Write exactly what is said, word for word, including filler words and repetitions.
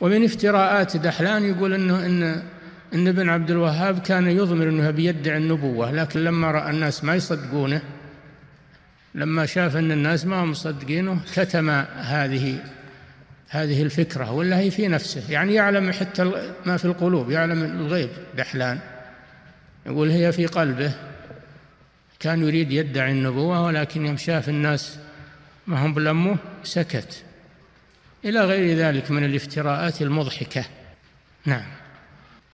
ومن افتراءات دحلان يقول إنه إن إن ابن عبد الوهاب كان يضمر أنه بيدعي النبوة، لكن لما رأى الناس ما يصدقونه، لما شاف أن الناس ما هم مصدقينه، كتم هذه هذه الفكرة، ولا هي في نفسه، يعني يعلم حتى ما في القلوب، يعلم الغيب. دحلان يقول هي في قلبه، كان يريد يدعي النبوة، ولكن يوم شاف الناس ما هم بلمه سكت، إلى غير ذلك من الافتراءات المضحكة. نعم.